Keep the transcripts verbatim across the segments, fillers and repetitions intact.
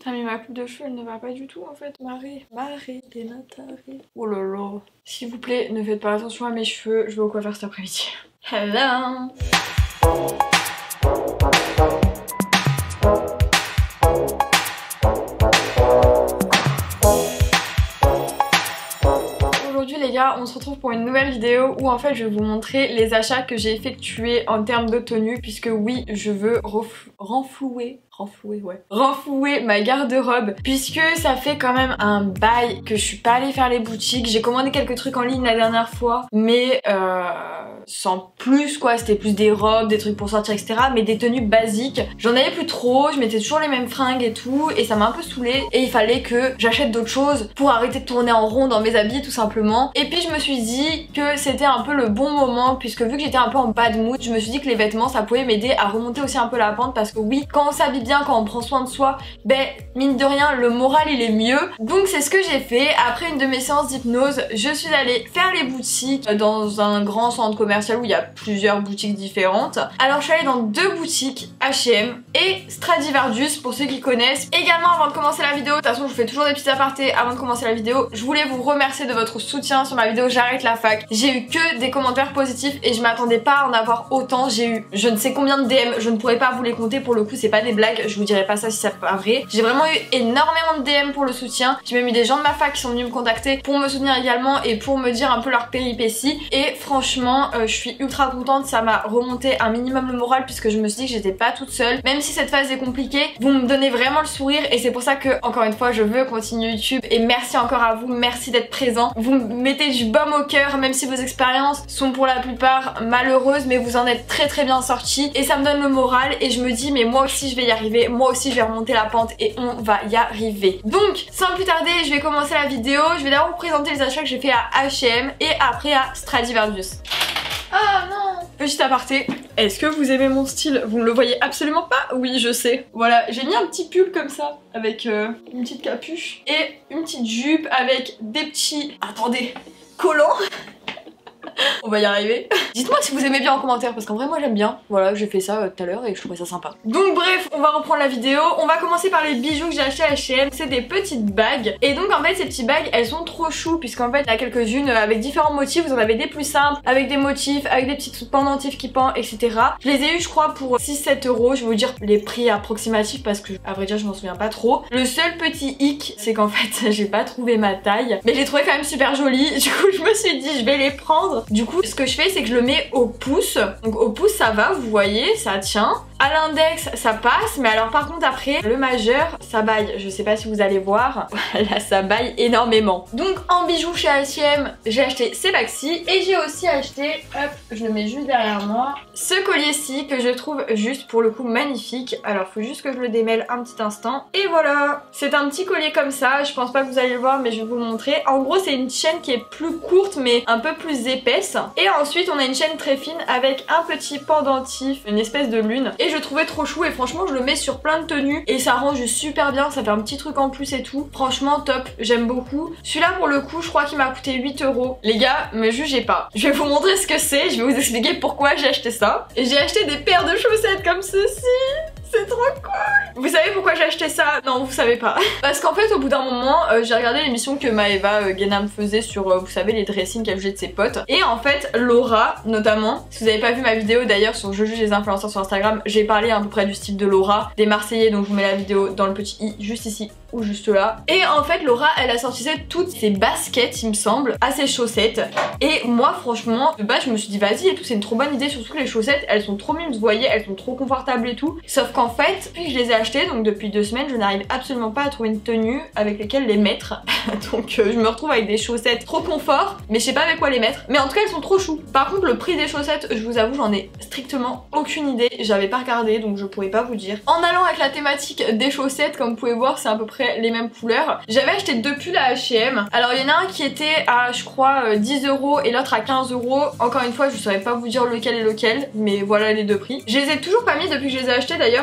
Putain mais ma coupe de cheveux elle ne va pas du tout en fait. Marie, Marie, t'es Nathalie. Oh là là. S'il vous plaît, ne faites pas attention à mes cheveux, je vais au coiffeur cet après-midi. Hello. Aujourd'hui les gars, on se retrouve pour une nouvelle vidéo où en fait je vais vous montrer les achats que j'ai effectués en termes de tenue, puisque oui, je veux renflouer, renflouer, ouais, renflouer ma garde-robe, puisque ça fait quand même un bail que je suis pas allée faire les boutiques. J'ai commandé quelques trucs en ligne la dernière fois, mais euh, sans plus quoi, c'était plus des robes, des trucs pour sortir, et cetera. Mais des tenues basiques, j'en avais plus trop, je mettais toujours les mêmes fringues et tout, et ça m'a un peu saoulée, et il fallait que j'achète d'autres choses pour arrêter de tourner en rond dans mes habits tout simplement. Et puis je me suis dit que c'était un peu le bon moment, puisque vu que j'étais un peu en bad mood, je me suis dit que les vêtements ça pouvait m'aider à remonter aussi un peu la pente, parce que oui, quand on s'habille bien, quand on prend soin de soi, ben mine de rien le moral il est mieux. Donc c'est ce que j'ai fait. Après une de mes séances d'hypnose, je suis allée faire les boutiques dans un grand centre commercial où il y a plusieurs boutiques différentes. Alors je suis allée dans deux boutiques, H et M et Stradivarius pour ceux qui connaissent. Également, avant de commencer la vidéo, de toute façon je vous fais toujours des petits apartés avant de commencer la vidéo, je voulais vous remercier de votre soutien sur ma vidéo J'arrête la fac. J'ai eu que des commentaires positifs et je m'attendais pas à en avoir autant. J'ai eu je ne sais combien de D M, je ne pourrais pas vous les compter, pour le coup c'est pas des blagues, je vous dirai pas ça si c'est pas vrai. J'ai vraiment eu énormément de D M pour le soutien. J'ai même eu des gens de ma fac qui sont venus me contacter pour me soutenir également et pour me dire un peu leurs péripéties. Et franchement, euh, je suis ultra contente, ça m'a remonté un minimum le moral, puisque je me suis dit que j'étais pas toute seule. Même si cette phase est compliquée, vous me donnez vraiment le sourire et c'est pour ça que, encore une fois, je veux continuer YouTube. Et merci encore à vous, merci d'être présent. Vous me mettez du baume au cœur, même si vos expériences sont pour la plupart malheureuses, mais vous en êtes très très bien sortis. Et ça me donne le moral et je me dis, mais moi aussi je vais y arriver, moi aussi je vais remonter la pente et on va y arriver. Donc sans plus tarder, je vais commencer la vidéo. Je vais d'abord vous présenter les achats que j'ai fait à H et M et après à Stradivarius. Ah non! Petit aparté, est-ce que vous aimez mon style? Vous ne le voyez absolument pas? Oui, je sais. Voilà, j'ai mis un petit pull comme ça, avec euh, une petite capuche et une petite jupe avec des petits... Attendez, collants. On va y arriver. Dites-moi si vous aimez bien en commentaire, parce qu'en vrai moi j'aime bien. Voilà, j'ai fait ça euh, tout à l'heure et je trouvais ça sympa. Donc bref, on va reprendre la vidéo. On va commencer par les bijoux que j'ai acheté à H et M. C'est des petites bagues. Et donc en fait ces petites bagues elles sont trop chou, puisqu'en fait il y en a quelques-unes avec différents motifs. Vous en avez des plus simples, avec des motifs, avec des petits pendentifs qui pendent, et cetera. Je les ai eu je crois pour six sept euros. Je vais vous dire les prix approximatifs parce que à vrai dire je m'en souviens pas trop. Le seul petit hic c'est qu'en fait j'ai pas trouvé ma taille, mais j'ai trouvé quand même super joli. Du coup je me suis dit je vais les prendre. Du coup ce que je fais c'est que je le mets au pouce. Donc au pouce ça va, vous voyez, ça tient. À l'index ça passe, mais alors par contre après le majeur ça baille. Je sais pas si vous allez voir, là ça baille énormément. Donc en bijoux chez H et M j'ai acheté ces bagues-ci et j'ai aussi acheté, hop je le mets juste derrière moi, ce collier-ci que je trouve juste pour le coup magnifique. Alors faut juste que je le démêle un petit instant et voilà. C'est un petit collier comme ça, je pense pas que vous allez le voir mais je vais vous le montrer. En gros c'est une chaîne qui est plus courte mais un peu plus épaisse. Et ensuite on a une chaîne très fine avec un petit pendentif, une espèce de lune. Et je trouvais trop chou et franchement je le mets sur plein de tenues et ça range super bien, ça fait un petit truc en plus et tout. Franchement top, j'aime beaucoup. Celui-là pour le coup je crois qu'il m'a coûté huit euros. Les gars, me jugez pas. Je vais vous montrer ce que c'est, je vais vous expliquer pourquoi j'ai acheté ça. Et j'ai acheté des paires de chaussettes comme ceci. C'est trop cool. Vous savez pourquoi j'ai acheté ça? Non, vous savez pas. Parce qu'en fait, au bout d'un moment, euh, j'ai regardé l'émission que Maëva euh, Guénam faisait sur, euh, vous savez, les dressings qu'elle faisait de ses potes. Et en fait, Laura, notamment, si vous avez pas vu ma vidéo d'ailleurs sur Je juge les influenceurs sur Instagram, j'ai parlé à peu près du style de Laura, des Marseillais, donc je vous mets la vidéo dans le petit i juste ici ou juste là. Et en fait Laura elle a sorti toutes ses baskets il me semble à ses chaussettes. Et moi franchement de base je me suis dit vas-y et tout, c'est une trop bonne idée, surtout que les chaussettes elles sont trop mimes, vous voyez, elles sont trop confortables et tout. Sauf qu'en fait depuis que je les ai achetées, donc depuis deux semaines, je n'arrive absolument pas à trouver une tenue avec laquelle les mettre. Donc euh, je me retrouve avec des chaussettes trop confort mais je sais pas avec quoi les mettre. Mais en tout cas elles sont trop chou. Par contre le prix des chaussettes je vous avoue j'en ai strictement aucune idée, j'avais pas regardé donc je pourrais pas vous dire. En allant avec la thématique des chaussettes, comme vous pouvez voir c'est à peu près les mêmes couleurs. J'avais acheté deux pulls à H et M. Alors il y en a un qui était à je crois dix euros et l'autre à quinze euros. Encore une fois je saurais pas vous dire lequel est lequel, mais voilà les deux prix. Je les ai toujours pas mis depuis que je les ai achetés d'ailleurs,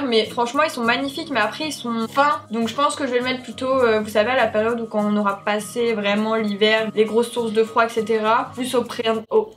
mais franchement ils sont magnifiques, mais après ils sont fins, donc je pense que je vais le mettre plutôt euh, vous savez à la période où quand on aura passé vraiment l'hiver, les grosses sources de froid, etc., plus au, pré... au...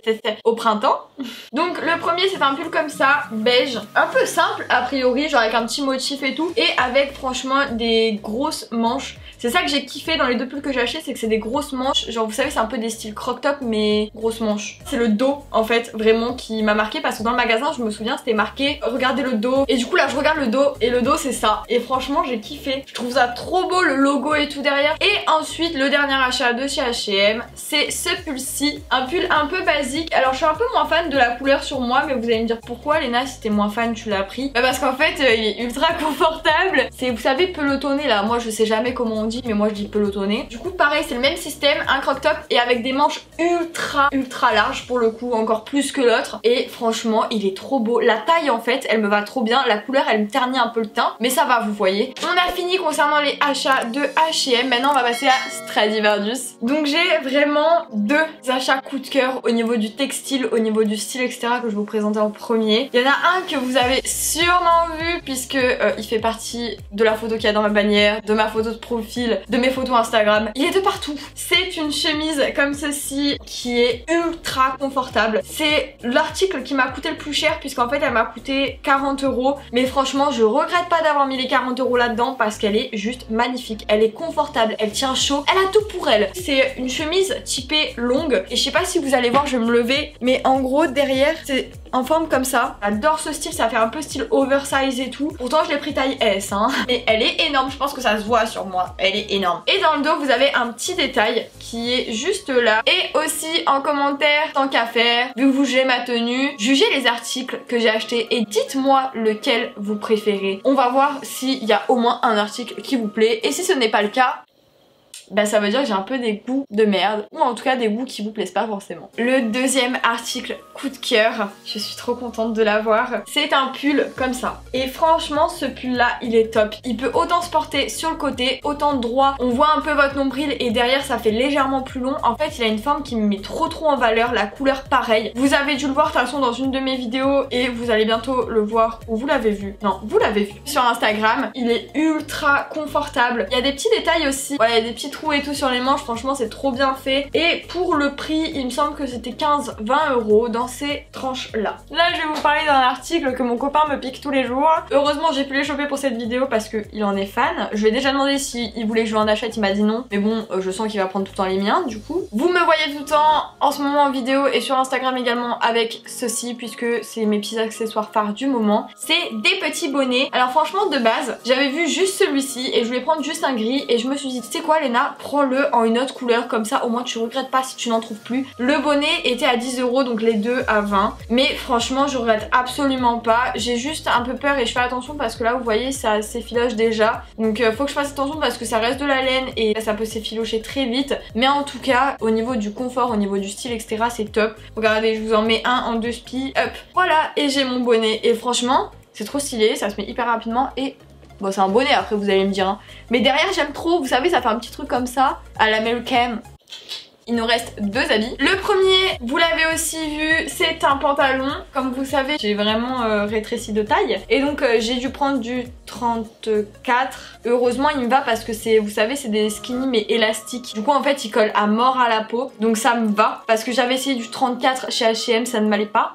au printemps. Donc le premier c'est un pull comme ça, beige, un peu simple a priori, genre avec un petit motif et tout, et avec franchement des grosses manches. C'est ça que j'ai kiffé dans les deux pulls que j'ai acheté, c'est que c'est des grosses manches, genre vous savez c'est un peu des styles croc top mais grosses manches. C'est le dos en fait vraiment qui m'a marqué, parce que dans le magasin je me souviens c'était marqué regardez le dos, et du coup là je regarde le dos et le dos c'est ça, et franchement j'ai kiffé, je trouve ça trop beau, le logo et tout derrière. Et ensuite le dernier achat de chez H et M, c'est ce pull-ci, un pull un peu basique. Alors je suis un peu moins fan de la couleur sur moi, mais vous allez me dire pourquoi Léna, si t'es moins fan tu l'as pris. Bah parce qu'en fait euh, il est ultra confortable, c'est vous savez pelotonné là, moi je sais jamais comment on dit mais moi je dis pelotonné. Du coup pareil c'est le même système, un croc top et avec des manches ultra ultra larges pour le coup, encore plus que l'autre, et franchement il est trop beau. La taille en fait elle me va trop bien, la couleur elle me ternit un peu le teint mais ça va vous voyez. On a fini concernant les achats de H et M, maintenant on va passer à Stradivarius. Donc j'ai vraiment deux achats coup de cœur au niveau du textile, au niveau du style etc que je vais vous présenter en premier. Il y en a un que vous avez sûrement vu puisque euh, il fait partie de la photo qu'il y a dans ma bannière, de ma photo de profil, de mes photos Instagram, il est de partout. C'est une chemise comme ceci qui est ultra confortable. C'est l'article qui m'a coûté le plus cher puisqu'en fait elle m'a coûté quarante euros, mais franchement je regrette pas d'avoir mis les quarante euros là-dedans parce qu'elle est juste magnifique, elle est confortable, elle tient chaud, elle a tout pour elle. C'est une chemise typée longue et je sais pas si vous allez voir, je vais me lever, mais en gros derrière c'est en forme comme ça. J'adore ce style, ça fait un peu style oversize et tout. Pourtant je l'ai pris taille S hein. Mais elle est énorme, je pense que ça se voit sur moi. Elle est énorme. Et dans le dos vous avez un petit détail qui est juste là. Et aussi en commentaire, tant qu'à faire, vu que vous jugez ma tenue, jugez les articles que j'ai achetés et dites-moi lequel vous préférez. On va voir s'il y a au moins un article qui vous plaît. Et si ce n'est pas le cas, bah ça veut dire que j'ai un peu des goûts de merde, ou en tout cas des goûts qui vous plaisent pas forcément. Le deuxième article coup de cœur, je suis trop contente de l'avoir, c'est un pull comme ça. Et franchement ce pull là il est top, il peut autant se porter sur le côté, autant droit, on voit un peu votre nombril et derrière ça fait légèrement plus long. En fait il a une forme qui me met trop trop en valeur, la couleur pareil. Vous avez dû le voir de toute façon dans une de mes vidéos et vous allez bientôt le voir, ou vous l'avez vu, non vous l'avez vu sur Instagram. Il est ultra confortable, il y a des petits détails aussi, voilà il y a des petits et tout sur les manches, franchement c'est trop bien fait. Et pour le prix il me semble que c'était quinze vingt euros dans ces tranches là. Là je vais vous parler d'un article que mon copain me pique tous les jours. Heureusement j'ai pu les choper pour cette vidéo parce qu'il en est fan. Je lui ai déjà demandé s'il voulait que je lui en achète, il m'a dit non, mais bon euh, je sens qu'il va prendre tout le temps les miens du coup. Vous me voyez tout le temps en ce moment en vidéo et sur Instagram également avec ceci puisque c'est mes petits accessoires phares du moment. C'est des petits bonnets. Alors franchement de base j'avais vu juste celui-ci et je voulais prendre juste un gris et je me suis dit tu sais quoi Léna, prends-le en une autre couleur comme ça au moins tu regrettes pas si tu n'en trouves plus. Le bonnet était à dix euros donc les deux à vingt, mais franchement je regrette absolument pas. J'ai juste un peu peur et je fais attention parce que là vous voyez ça s'effiloche déjà, donc euh, faut que je fasse attention parce que ça reste de la laine et ça peut s'effilocher très vite, mais en tout cas au niveau du confort, au niveau du style etc c'est top. Regardez je vous en mets un en deux spies, hop voilà, et j'ai mon bonnet et franchement c'est trop stylé, ça se met hyper rapidement et bon c'est un bonnet après vous allez me dire hein. Mais derrière j'aime trop, vous savez ça fait un petit truc comme ça à l'américaine. Il nous reste deux habits. Le premier, vous l'avez aussi vu, c'est un pantalon. Comme vous savez, j'ai vraiment euh, rétréci de taille. Et donc euh, j'ai dû prendre du trente-quatre. Heureusement il me va parce que c'est, vous savez, c'est des skinny mais élastiques. Du coup en fait il colle à mort à la peau. Donc ça me va. Parce que j'avais essayé du trente-quatre chez H et M, ça ne m'allait pas.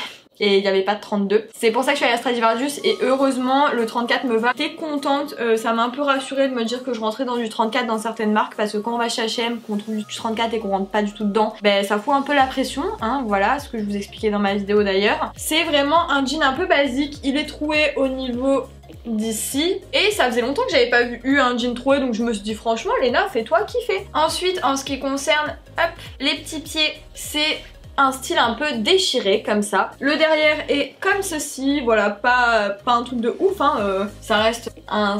Et il n'y avait pas de trente-deux. C'est pour ça que je suis allée à Stradivarius et heureusement le trente-quatre me va. J'étais contente, euh, ça m'a un peu rassurée de me dire que je rentrais dans du trente-quatre dans certaines marques parce que quand on va chez H et M, qu'on trouve du trente-quatre et qu'on rentre pas du tout dedans, ben ça fout un peu la pression, hein, voilà ce que je vous expliquais dans ma vidéo d'ailleurs. C'est vraiment un jean un peu basique, il est troué au niveau d'ici et ça faisait longtemps que j'avais pas vu eu un jean troué donc je me suis dit franchement Léna fais-toi kiffer. Ensuite en ce qui concerne hop les petits pieds, c'est un style un peu déchiré comme ça. Le derrière est comme ceci, voilà, pas, pas un truc de ouf, hein, euh, ça reste un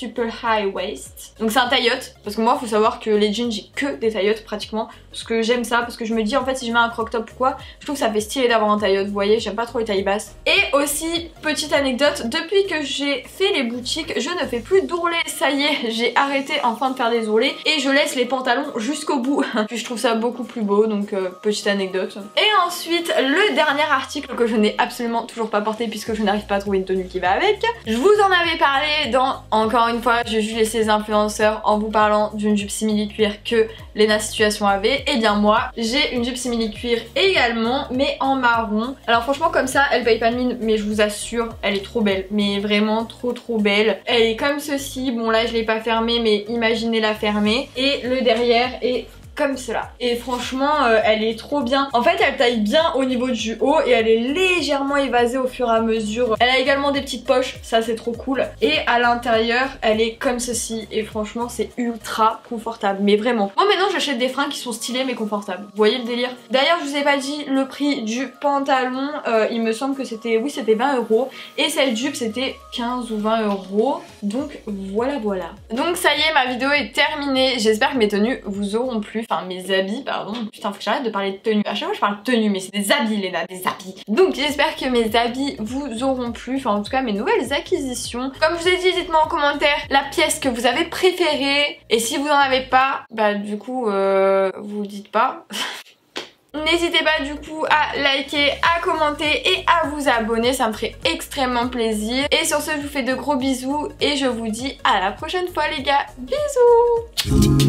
super high waist. Donc c'est un taille-haute, parce que moi faut savoir que les jeans j'ai que des taille-hautes pratiquement, parce que j'aime ça, parce que je me dis en fait si je mets un crop top ou quoi, je trouve que ça fait stylé d'avoir un taille-haute, vous voyez, j'aime pas trop les tailles basses. Et aussi, petite anecdote, depuis que j'ai fait les boutiques, je ne fais plus d'ourlets, ça y est, j'ai arrêté enfin de faire des ourlets et je laisse les pantalons jusqu'au bout. Puis je trouve ça beaucoup plus beau, donc euh, petite anecdote. Et ensuite, le dernier article que je n'ai absolument toujours pas porté puisque je n'arrive pas à trouver une tenue qui va avec. Je vous en avais parlé dans, encore une fois, je juge les influenceurs en vous parlant d'une jupe simili cuir que Lena Situation avait. Et bien moi, j'ai une jupe simili cuir également, mais en marron. Alors franchement comme ça, elle paye pas de mine, mais je vous assure, elle est trop belle. Mais vraiment trop trop belle. Elle est comme ceci, bon là je l'ai pas fermée, mais imaginez la fermer. Et le derrière est comme cela. Et franchement euh, elle est trop bien. En fait elle taille bien au niveau du haut et elle est légèrement évasée au fur et à mesure. Elle a également des petites poches, ça c'est trop cool. Et à l'intérieur elle est comme ceci et franchement c'est ultra confortable, mais vraiment. Moi maintenant j'achète des fringues qui sont stylées mais confortables. Vous voyez le délire? D'ailleurs je vous ai pas dit le prix du pantalon, euh, il me semble que c'était, oui c'était vingt euros. Et cette jupe c'était quinze ou vingt euros. Donc voilà voilà. Donc ça y est, ma vidéo est terminée. J'espère que mes tenues vous auront plu. Enfin mes habits, pardon. Putain faut que j'arrête de parler de tenue. À chaque fois je parle de tenue, mais c'est des habits Léna, des habits. Donc j'espère que mes habits vous auront plu. Enfin en tout cas mes nouvelles acquisitions. Comme je vous ai dit, dites-moi en commentaire la pièce que vous avez préférée. Et si vous en avez pas, bah du coup euh, vous le dites pas. N'hésitez pas du coup à liker, à commenter et à vous abonner, ça me ferait extrêmement plaisir. Et sur ce je vous fais de gros bisous et je vous dis à la prochaine fois les gars, bisous.